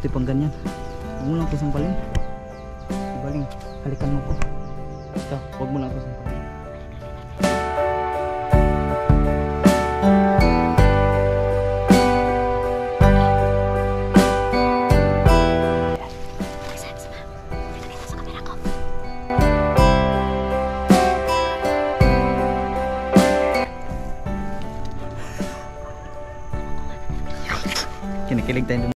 mabuti pang ganyan. Huwag mo lang ito sampalin. Baling, halikan mo ko. Basta, huwag mo lang ito sampalin. Kinikilig tayo dun.